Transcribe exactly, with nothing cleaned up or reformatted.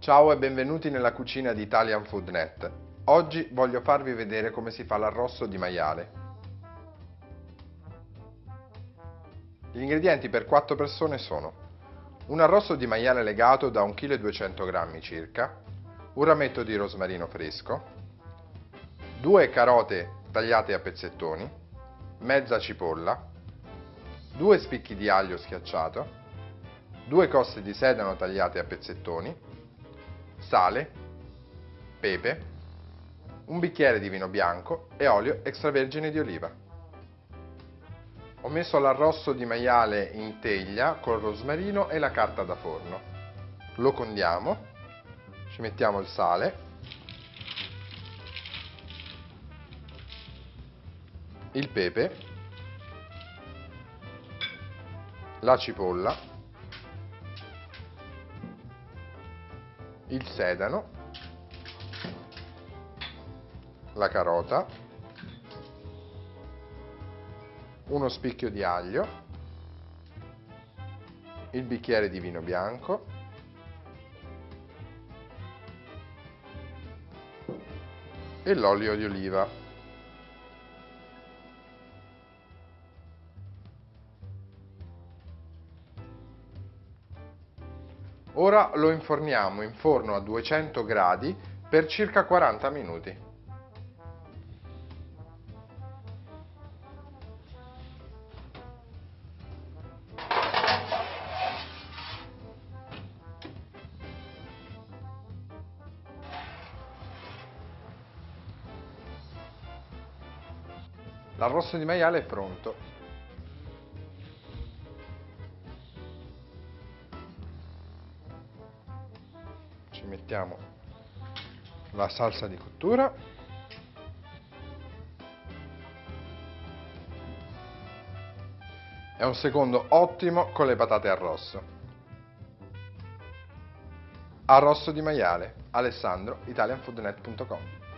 Ciao e benvenuti nella cucina di Italian Food Net. Oggi voglio farvi vedere come si fa l'arrosto di maiale. Gli ingredienti per quattro persone sono un arrosto di maiale legato da un chilo e duecento grammi circa, un rametto di rosmarino fresco, due carote tagliate a pezzettoni, mezza cipolla, due spicchi di aglio schiacciato, due coste di sedano tagliate a pezzettoni, sale, pepe, un bicchiere di vino bianco e olio extravergine di oliva. Ho messo l'arrosto di maiale in teglia col rosmarino e la carta da forno. Lo condiamo, ci mettiamo il sale, il pepe, la cipolla, il sedano, la carota, uno spicchio di aglio, il bicchiere di vino bianco e l'olio di oliva. Ora lo inforniamo in forno a duecento gradi per circa quaranta minuti. L'arrosto di maiale è pronto. Ci mettiamo la salsa di cottura, è un secondo ottimo con le patate arrosto. Arrosto di maiale, Alessandro, italian food net punto com.